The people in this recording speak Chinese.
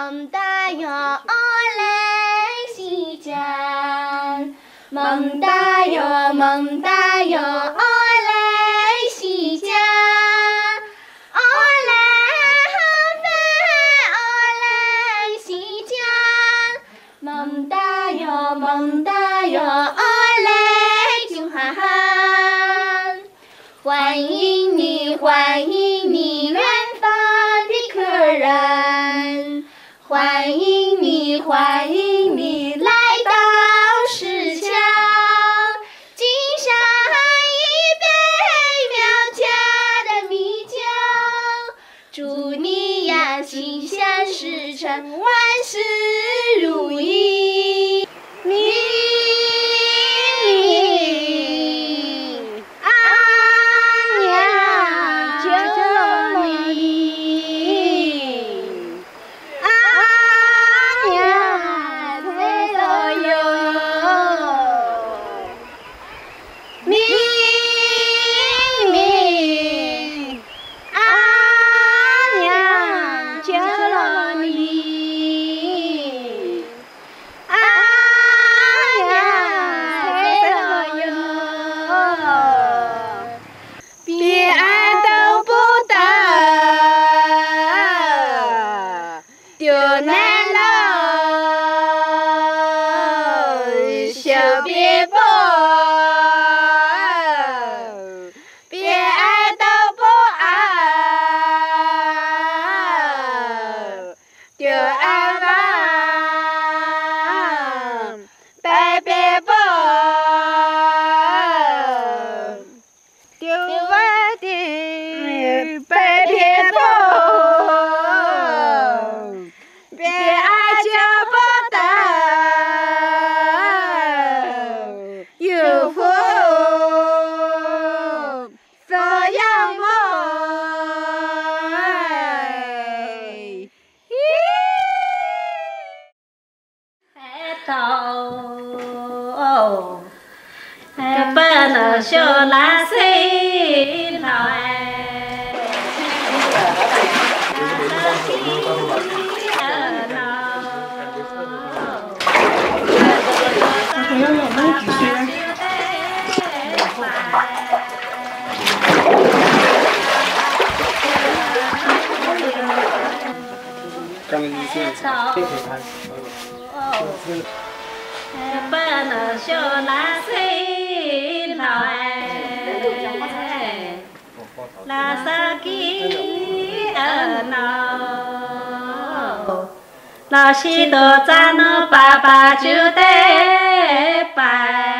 梦大哟来西江，梦大哟梦大哟来西江，来飞来西江，梦大哟梦大哟来金哈哈，欢迎你欢迎你远方的客人，欢迎你欢迎你来到石桥，敬上一杯苗家的米酒，祝你呀心想事成，万事如意。小蓝水老哎，小蓝水老哎，拉萨吉老，老许多咱那爸爸就得拜。